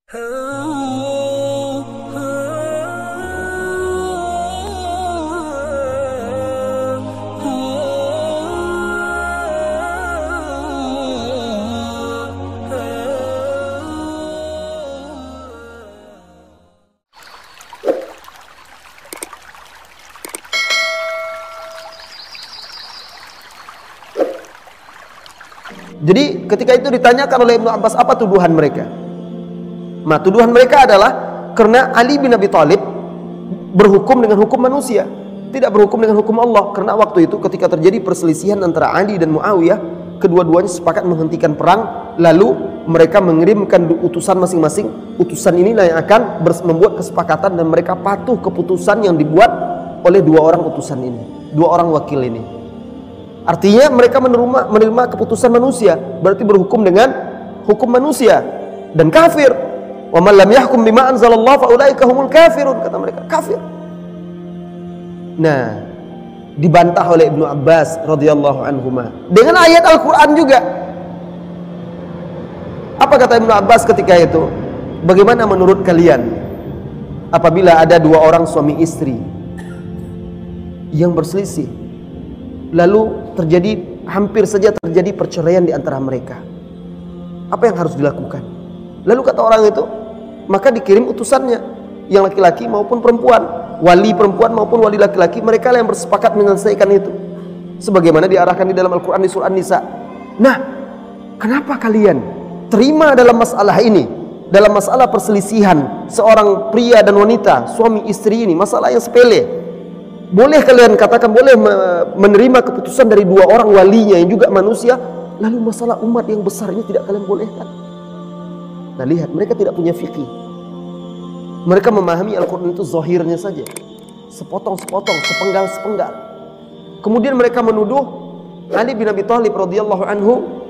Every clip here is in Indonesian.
Jadi ketika itu ditanyakan oleh Ibnu Abbas, apa tuduhan mereka? Nah, tuduhan mereka adalah karena Ali bin Abi Thalib berhukum dengan hukum manusia, tidak berhukum dengan hukum Allah. Karena waktu itu ketika terjadi perselisihan antara Ali dan Muawiyah, kedua-duanya sepakat menghentikan perang, lalu mereka mengirimkan utusan masing-masing. Utusan inilah yang akan membuat kesepakatan dan mereka patuh keputusan yang dibuat oleh dua orang utusan ini, dua orang wakil ini. Artinya mereka menerima keputusan manusia, berarti berhukum dengan hukum manusia dan kafir. Wa man lam yahkum bima anzalallahu fa ulaika humul kafirun, kata mereka, kafir. Nah, dibantah oleh Ibnu Abbas radhiyallahu anhuma dengan ayat Al-Qur'an juga. Apa kata Ibnu Abbas ketika itu? Bagaimana menurut kalian apabila ada dua orang suami istri yang berselisih, lalu hampir saja terjadi perceraian di antara mereka? Apa yang harus dilakukan? Lalu kata orang itu, maka dikirim utusannya, yang laki-laki maupun perempuan, wali perempuan maupun wali laki-laki, mereka yang bersepakat menyelesaikan itu, sebagaimana diarahkan di dalam Al-Quran di surah An-Nisa. Nah, kenapa kalian terima dalam masalah ini, dalam masalah perselisihan seorang pria dan wanita, suami istri ini, masalah yang sepele? Boleh kalian katakan, boleh menerima keputusan dari dua orang walinya yang juga manusia, lalu masalah umat yang besar ini tidak kalian bolehkan? Nah, lihat, mereka tidak punya fikih. Mereka memahami Al-Quran itu zahirnya saja, sepotong-sepotong, sepenggal-sepenggal. Kemudian mereka menuduh Ali bin Abi Thalib radhiyallahu anhu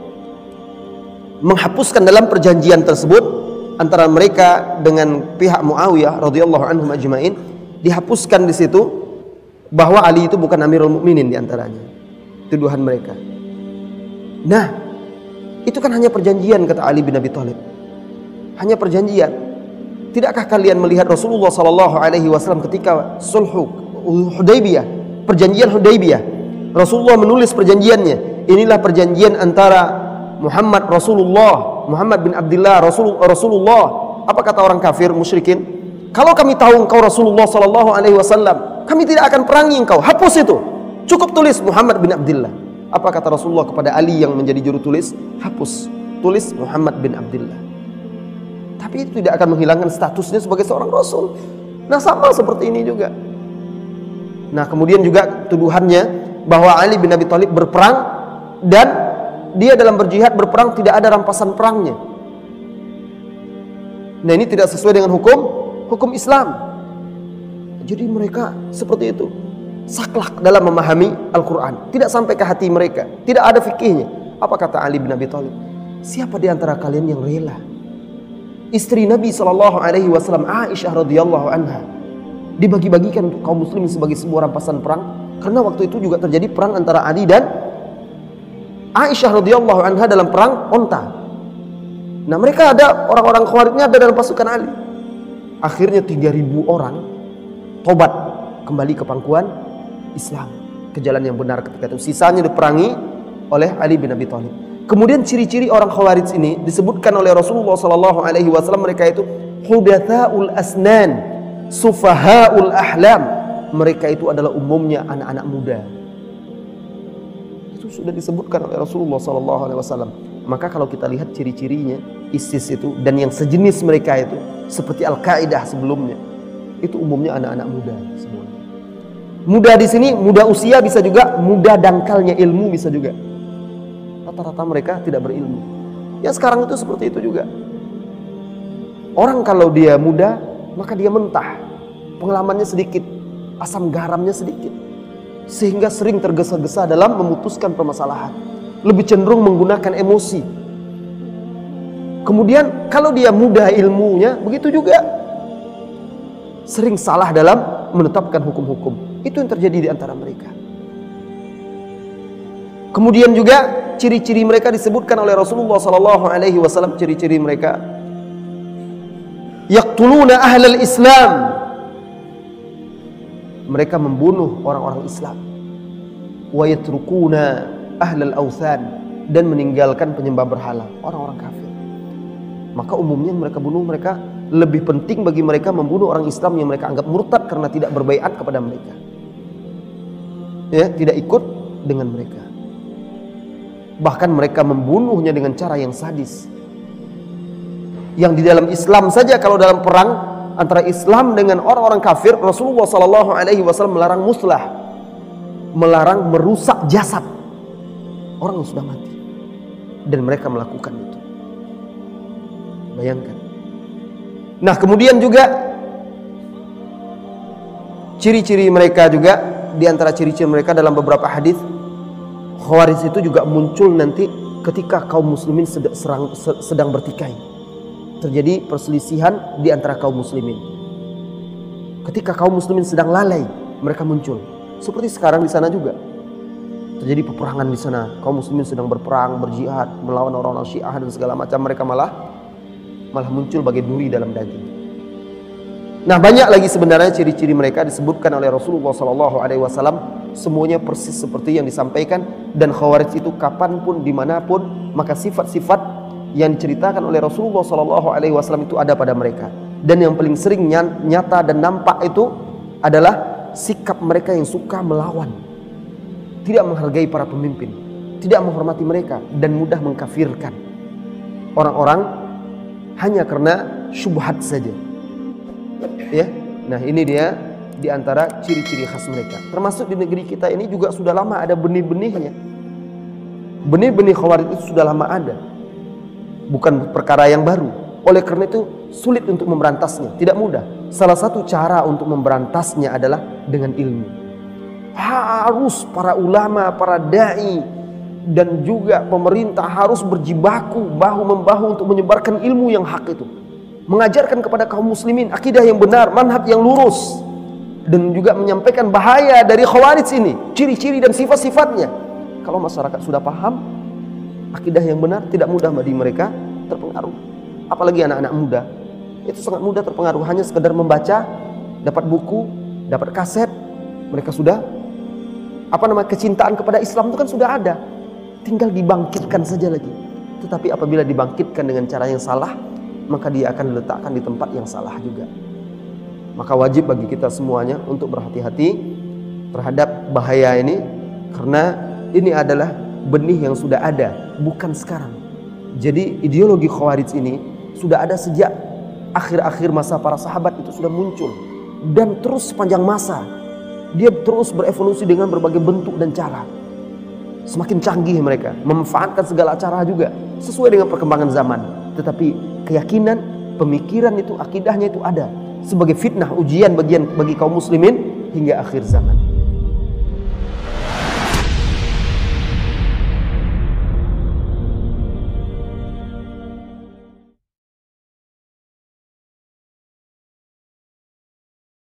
menghapuskan dalam perjanjian tersebut antara mereka dengan pihak Muawiyah radhiyallahu anhum ajmain, dihapuskan di situ bahwa Ali itu bukan Amirul Mukminin diantaranya, tuduhan mereka. Nah, itu kan hanya perjanjian, kata Ali bin Abi Thalib, hanya perjanjian. Tidakkah kalian melihat Rasulullah SAW ketika sulhu Hudaybiyah, perjanjian Hudaybiyah, Rasulullah menulis perjanjiannya, inilah perjanjian antara Muhammad bin Abdullah Rasulullah. Apa kata orang kafir musyrikin? Kalau kami tahu engkau Rasulullah SAW, kami tidak akan perangi engkau. Hapus itu. Cukup tulis Muhammad bin Abdullah. Apa kata Rasulullah kepada Ali yang menjadi juru tulis? Hapus. Tulis Muhammad bin Abdullah. Tapi itu tidak akan menghilangkan statusnya sebagai seorang Rasul. Nah, sama seperti ini juga. Nah, kemudian juga tuduhannya bahwa Ali bin Abi Thalib berperang dan dia dalam berjihad berperang tidak ada rampasan perangnya. Nah, ini tidak sesuai dengan hukum Islam. Jadi mereka seperti itu, saklek dalam memahami Al-Quran, tidak sampai ke hati mereka, tidak ada fikihnya. Apa kata Ali bin Abi Thalib? Siapa di antara kalian yang rela istri Nabi SAW, Aisyah radhiyallahu anha, dibagi-bagikan untuk kaum muslimin sebagai sebuah rampasan perang? Karena waktu itu juga terjadi perang antara Ali dan Aisyah radhiyallahu anha dalam perang onta. Nah, mereka ada orang-orang Khawarijnya ada dalam pasukan Ali. Akhirnya 3.000 orang tobat kembali ke pangkuan Islam, ke jalan yang benar ketika itu. Sisanya diperangi oleh Ali bin Abi Thalib. Kemudian ciri-ciri orang Khawarij ini disebutkan oleh Rasulullah SAW, mereka itu hudatsaul asnan, sufahaul ahlam. Mereka itu adalah umumnya anak-anak muda. Itu sudah disebutkan oleh Rasulullah SAW. Maka kalau kita lihat ciri-cirinya ISIS itu dan yang sejenis mereka itu, seperti Al-Qaeda sebelumnya, itu umumnya anak-anak muda semua. Muda di sini, muda usia, bisa juga muda dangkalnya ilmu, bisa juga. Rata-rata mereka tidak berilmu. Yang sekarang itu seperti itu juga. Orang kalau dia muda, maka dia mentah, pengalamannya sedikit, asam garamnya sedikit, sehingga sering tergesa-gesa dalam memutuskan permasalahan, lebih cenderung menggunakan emosi. Kemudian kalau dia muda ilmunya, begitu juga sering salah dalam menetapkan hukum-hukum. Itu yang terjadi di antara mereka. Kemudian juga ciri-ciri mereka disebutkan oleh Rasulullah SAW. Ciri-ciri mereka Yaqtuluna ahlal Islam. Mereka membunuh orang-orang Islam. Wa yatrukuna ahlal awthan, dan meninggalkan penyembah berhala, orang-orang kafir. Maka umumnya mereka bunuh, mereka lebih penting bagi mereka membunuh orang Islam yang mereka anggap murtad karena tidak berbaiat kepada mereka. Ya, tidak ikut dengan mereka. Bahkan mereka membunuhnya dengan cara yang sadis. Yang di dalam Islam saja, kalau dalam perang antara Islam dengan orang-orang kafir, Rasulullah SAW melarang muslah, melarang merusak jasad orang yang sudah mati, dan mereka melakukan itu. Bayangkan. Nah, kemudian juga ciri-ciri mereka juga, di antara ciri-ciri mereka dalam beberapa hadis, Khawarij itu juga muncul nanti ketika kaum muslimin sedang bertikai. Terjadi perselisihan di antara kaum muslimin. Ketika kaum muslimin sedang lalai, mereka muncul. Seperti sekarang di sana juga terjadi peperangan di sana. Kaum muslimin sedang berperang, berjihad, melawan orang-orang Syiah dan segala macam. Mereka malah muncul bagai duri dalam daging. Nah, banyak lagi sebenarnya ciri-ciri mereka disebutkan oleh Rasulullah SAW. Semuanya persis seperti yang disampaikan. Dan Khawarij itu kapanpun, dimanapun, maka sifat-sifat yang diceritakan oleh Rasulullah SAW itu ada pada mereka. Dan yang paling sering nyata dan nampak itu adalah sikap mereka yang suka melawan, tidak menghargai para pemimpin, tidak menghormati mereka, dan mudah mengkafirkan orang-orang hanya karena syubhat saja. Ya, nah ini dia di antara ciri-ciri khas mereka. Termasuk di negeri kita ini juga sudah lama ada benih-benihnya. Benih-benih Khawarij itu sudah lama ada, bukan perkara yang baru. Oleh karena itu sulit untuk memberantasnya, tidak mudah. Salah satu cara untuk memberantasnya adalah dengan ilmu. Harus para ulama, para dai, dan juga pemerintah harus berjibaku bahu-membahu untuk menyebarkan ilmu yang hak itu, mengajarkan kepada kaum muslimin akidah yang benar, manhaj yang lurus, dan juga menyampaikan bahaya dari Khawarij ini, ciri-ciri dan sifat-sifatnya. Kalau masyarakat sudah paham akidah yang benar, tidak mudah bagi mereka terpengaruh. Apalagi anak-anak muda, itu sangat mudah terpengaruh. Hanya sekedar membaca, dapat buku, dapat kaset, mereka sudah kecintaan kepada Islam itu kan sudah ada, tinggal dibangkitkan saja lagi. Tetapi apabila dibangkitkan dengan cara yang salah, maka dia akan diletakkan di tempat yang salah juga. Maka wajib bagi kita semuanya untuk berhati-hati terhadap bahaya ini, karena ini adalah benih yang sudah ada, bukan sekarang. Jadi ideologi Khawarij ini sudah ada sejak akhir-akhir masa para sahabat, itu sudah muncul, dan terus sepanjang masa dia terus berevolusi dengan berbagai bentuk dan cara. Semakin canggih mereka, memanfaatkan segala cara juga sesuai dengan perkembangan zaman. Tetapi keyakinan, pemikiran itu, akidahnya itu ada sebagai fitnah, ujian bagi kaum muslimin hingga akhir zaman.